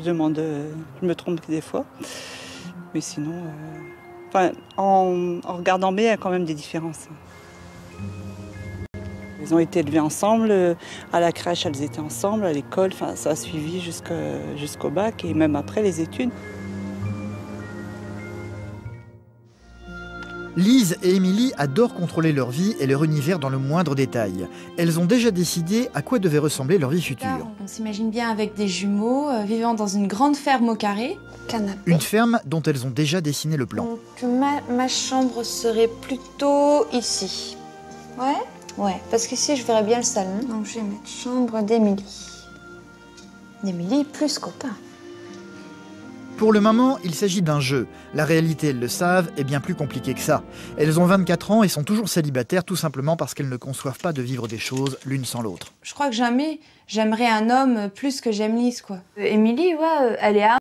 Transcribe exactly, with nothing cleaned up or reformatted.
Je demande, euh, je me trompe des fois. Mais sinon, euh, enfin, en, en regardant bien, il y a quand même des différences. Ils ont été élevés ensemble, à la crèche elles étaient ensemble, à l'école, enfin, ça a suivi jusqu'au jusqu'au bac et même après les études. Lise et Émilie adorent contrôler leur vie et leur univers dans le moindre détail. Elles ont déjà décidé à quoi devait ressembler leur vie future. On s'imagine bien avec des jumeaux, euh, vivant dans une grande ferme au carré. Canapé. Une ferme dont elles ont déjà dessiné le plan. Donc ma, ma chambre serait plutôt ici. Ouais. Ouais, parce qu'ici je verrais bien le salon. Donc je vais mettre chambre d'Émilie. D'Émilie plus copain. Pour le moment, il s'agit d'un jeu. La réalité, elles le savent, est bien plus compliquée que ça. Elles ont vingt-quatre ans et sont toujours célibataires tout simplement parce qu'elles ne conçoivent pas de vivre des choses l'une sans l'autre. Je crois que jamais j'aimerais un homme plus que j'aime Lise, quoi. Euh, Émilie, ouais, elle est